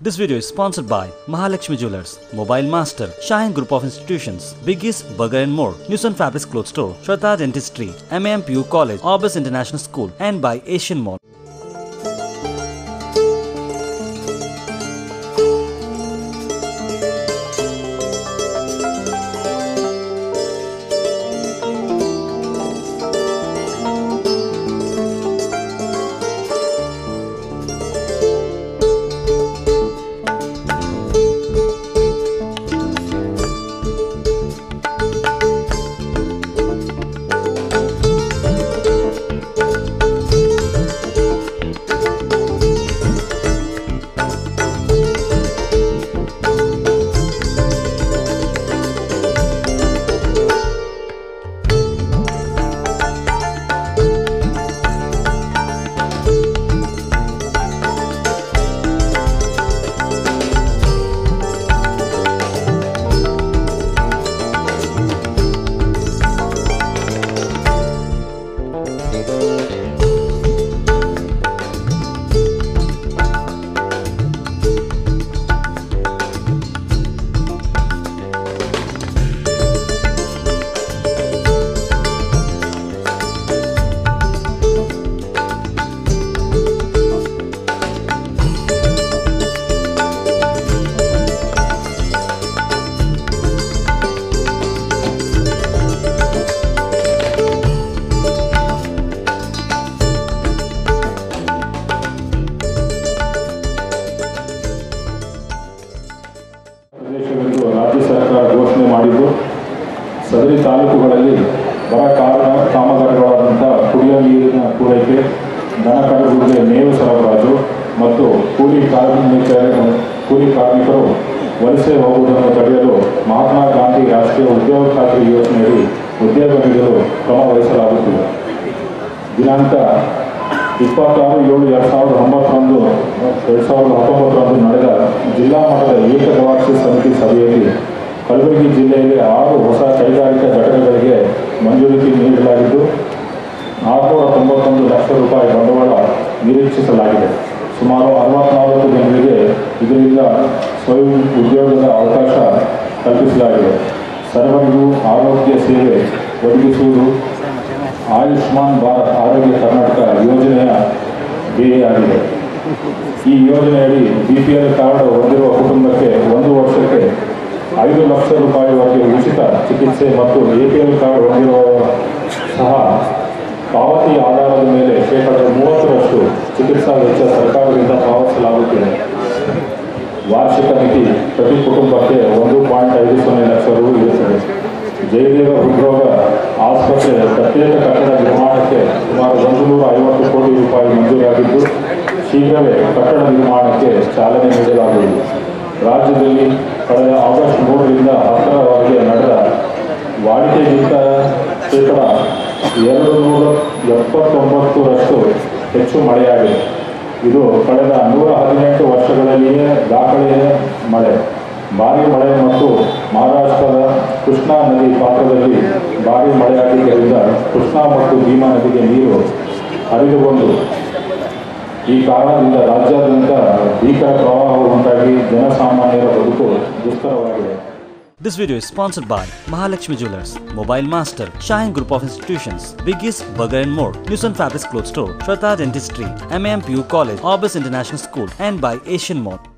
This video is sponsored by Mahalakshmi Jewelers, Mobile Master, Shine Group of Institutions, Biggest Burger and More, Newson Fabrics Clothes Store, Shraddha Dentistry, MAMPU College, Orbis International School, and by Asian Mall. राज्य सरकार घोषणे ಮಾಡಿದ್ದು ಸದರಿ ತಾಲೂಕುಗಳಲ್ಲಿ ಬರ ಕಾಮಗಾರಿಗಳಾದಂಥ ಕುಡಿಯುವ ನೀರಿನ ಪೂರೈಕೆ, ದನ ಕರುಗಳಿಗೆ ಮೇವು ಸರಬರಾಜು ಮತ್ತು ಕೂಲಿ ಕಾರ್ಮಿಕರು ವಲಸೆ ಹೋಗುವುದನ್ನು ತಡೆಯಲು ಮಹಾತ್ಮ ಗಾಂಧಿ ರಾಷ್ಟ್ರೀಯ ಉದ್ಯೋಗ ಖಾತ್ರಿ ಯೋಜನೆಯಡಿ ಉದ್ಯೋಗ ನೀಡಲು ಕ್ರಮ ವಹಿಸಲಾಗುತ್ತಿದೆ. ದಿನಾಂಕ 26/7/2019 ನಡೆದ ಜಿಲ್ಲಾ ಮಟ್ಟದ ಏಕಗವಾಕ್ಷಿ ಸಮಿತಿ ಸಭೆಯಲ್ಲಿ ಕಲಬುರಗಿ ಜಿಲ್ಲೆಯಲ್ಲಿ 6 ಹೊಸ ಕೈಗಾರಿಕಾ ಘಟಕಗಳಿಗೆ ಮಂಜೂರಿ ನೀಡಲಾಗಿದ್ದು 691 ಲಕ್ಷ ರೂಪಾಯಿ ಬಂಡವಾಳ ನಿರೀಕ್ಷಿಸಲಾಗಿದೆ. ಸುಮಾರು 64 ಜನರಿಗೆ ಇದರಿಂದ ಸ್ವಯಂ ಉದ್ಯೋಗದ ಅವಕಾಶ ಕಲ್ಪಿಸಲಾಗಿದೆ. ಸರ್ವರಿಗೂ ಆರೋಗ್ಯ ಸೇವೆ ಒದಗಿಸುವುದು ಆಯುಷ್ಮಾನ್ ಭಾರತ್ ಆರೋಗ್ಯ ಕರ್ನಾಟಕ ಯೋಜನೆಯ ಧ್ಯೇಯವಾಗಿದೆ. ಈ ಯೋಜನೆಯಡಿ BPL ಕಾರ್ಡ್ ಹೊಂದಿರುವ ಕುಟುಂಬಕ್ಕೆ 1 ವರ್ಷಕ್ಕೆ 5 ಲಕ್ಷ ರೂಪಾಯಿವರೆಗೆ ಉಚಿತ ಚಿಕಿತ್ಸೆ ಮತ್ತು APL ಕಾರ್ಡ್ ಹೊಂದಿರುವವರು ಸಹ ಪಾವತಿ ಆಧಾರದ ಮೇಲೆ ಶೇಕಡ 30% ಚಿಕಿತ್ಸಾ ವೆಚ್ಚ ಸರ್ಕಾರದಿಂದ ಪಾವತಿಸಲಾಗುತ್ತಿದೆ. ವಾರ್ಷಿಕ ನಿಧಿ ಪ್ರತಿ ಕುಟುಂಬಕ್ಕೆ 1.50 ಲಕ್ಷ ರು ಇರುತ್ತದೆ. ಜಯದೇವ ಹೃದ್ರೋಗ ಆಸ್ಪತ್ರೆ ಪ್ರತ್ಯೇಕ ಕಟ್ಟಡ ನಿರ್ಮಾಣಕ್ಕೆ ಸುಮಾರು 150 ಕೋಟಿ ರೂಪಾಯಿ ಮಂಜೂರಾಗಿದ್ದು ಶೀಘ್ರವೇ ಕಟ್ಟಡ ನಿರ್ಮಾಣಕ್ಕೆ ಚಾಲನೆ ನೀಡಲಾಗುವುದು. ರಾಜ್ಯದಲ್ಲಿ ಕಳೆದ ಆಗಸ್ಟ್ 3ರಿಂದ 10ರವರೆಗೆ ನಡೆದ ವಾಡಿಕೆಗಿಂತ ಶೇಕಡ 279% ಹೆಚ್ಚು ಮಳೆಯಾಗಿದೆ. ಇದು ಕಳೆದ 118 ವರ್ಷಗಳಲ್ಲಿಯೇ ದಾಖಲೆಯ ಮಳೆ. ಭಾರೀ ಮಳೆ ಮತ್ತು ಮಹಾರಾಷ್ಟ್ರದ ಕೃಷ್ಣಾ ನದಿ ಪಾತ್ರದಲ್ಲಿ ಭಾರೀ ಮಳೆಯಾಗಿದ್ದರಿಂದ ಕೃಷ್ಣಾ ಮತ್ತು ಭೀಮಾ ನದಿಗೆ ನೀರು ಹರಿದು ಬಂದು ಈ ಕಾರಣದಿಂದ ರಾಜ್ಯಾದ್ಯಂತ ಭೀಕರ ಪ್ರವಾಹ ಉಂಟಾಗಿ ಜನಸಾಮಾನ್ಯರ ಬದುಕು ದುಸ್ತರವಾಗಿದೆ. This video is sponsored by Mahalakshmi Jewelers, Mobile Master, Shine Group of Institutions, Biggest Burger and More, Newson Fabrics Clothes Store, Shraddha Dentistry, MAMPU College, Orbis International School, and by Asian Mall.